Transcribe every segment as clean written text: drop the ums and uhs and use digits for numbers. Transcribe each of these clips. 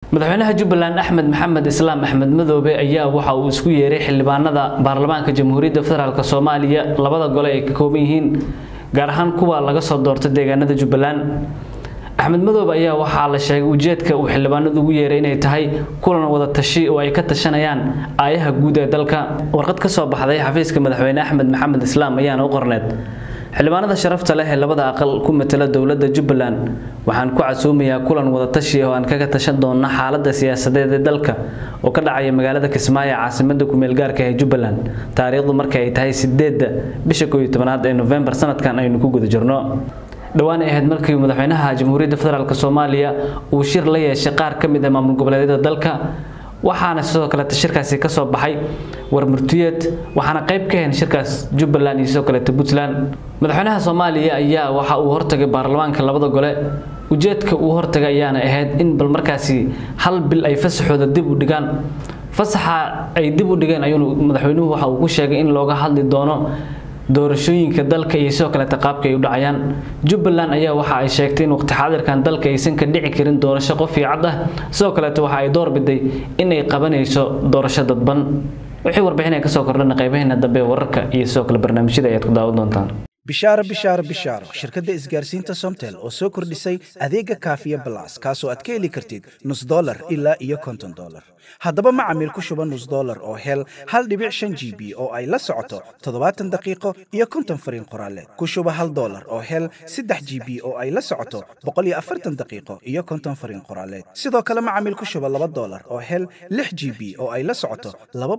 madaxweynaha Jubbaland Axmed Maxamed Islaam Axmed Madoobe ayaa waxa uu isku yeeray xildhibaanada baarlamaanka Jamhuuriyadda Federaalka Soomaaliya labada gole ay ka kooban yihiin gaar ahaan kuwa laga soo doortay deegaanada Jubbaland. Axmed Madoobe ayaa waxa la sheegay ujeedka uu xildhibaanadu ugu yeeray inay tahay kulan wada tashi oo ay ka tashanayaan aayaha guud ee dalka. Warqad ka soo baxday xafiiska madaxweyne Axmed Maxamed Islaam ayaana u qorneed xildhibaanada sharafta leh ee labada aqal ku metela dawladda Jubbaland waxaan ku casuumayaa kulan wada tashi oo aan kaga tashan doona xaaladda siyaasadeed ee dalka oo ka dhacaya magaalada Kismaayo caasimadda ku meel gaarka ah ee Jubbaland taariikhdu markay ay tahay 8 bisha 11aad ee November sanadkan aynu ku guda jirno. dhawaan ay ahayd markii madaxweynaha Jamhuuriyadda Federaalka Soomaaliya uu shir la yeeshay qaar ka mid ah maamul goboleedyada dalka waxaana sidoo kale shirkaasi ka soo baxay warmurtiyeed waxaana qayb ka ahayn shirkaas Jubbaland iyo sidoo kale Puntland. madaxweynaha Soomaaliya ayaa waxa uu hortagay baarlamaanka labada gole ujeedka uu hortagay ayaana ahayd in bal markaasi hal bil ay fasaxooda dib u dhigaan fasaxa ay dib u dhigeen ayuu madaxweynuhu waxa uu ku sheegay in looga hadli doono doorashooyinka dalka iyo sidoo kale qaabka ay u dhacayaan. Jubbaland ayaa waxa ay sheegtay in waqti xaadirkan dalka aysan ka dhici karin doorasho qof iyo cad ah sidoo kale waxa ay door biday in ay qabanayso doorasho dadban. wixii warbixin ka soo kordhana qaybaheena dambe wararka iyo sidoo kale barnaamijyada ay ku daawan doontaan. bishaaro shirkadda isgaarsiinta Somtel oo soo kordhisay adeega Kaafiya Plus kaasoo aad ka heli kartid $0 ilaa iyo $50. haddaba macaamiil ku shuba $0 oo hel 1.5 GB oo ay la socoto 70 daqiiqo iyo 50 fariin qoraaleed ku shuba $1 oo hel 3 GB oo ay la socoto 140 daqiiqo iyo 50 fariin qoraaleed sidoo kale macaamiil ku shuba $2 oo hel 6 GB oo ay la socoto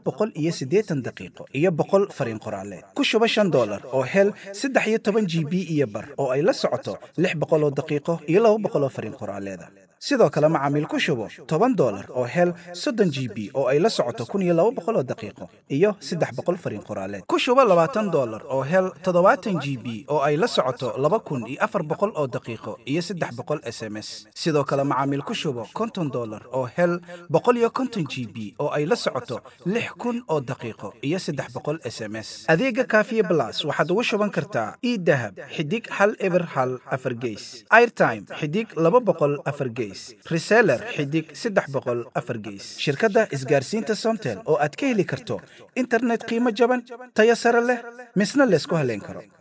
280 daqiiqo iyo 100 fariin qoraaleed ku shuba $5 oo hel 13 GB iyo bar oo ay la socoto 600 daqiiqo iyo 200 fariin qoraaleed sidoo kale macaamiil ku shubo $10 oo hel 30 GB oo ay la socoto 1200 daqiiqo iyo 300 fariin qoraaleed ku shubo $20 oo hel 70 GB oo ay la socoto 2400 oo daqiiqo iyo 300 SMS sidoo kale macaamiil ku shubo $50 oo hel 150 GB oo ay la socoto 6000 oo daqiiqo iyo 300 SMS adeega Kaafiya Plus waxaad ugu shuban kartaa idahab xidig 1 afar gees airtime xidig 200 gees reseller xidig 300 afar gees shirkadda isgaarsiinta Somtel oo aad ka heli karto internet qiimo jaban tayo sare leh misna la isku haleyn karo.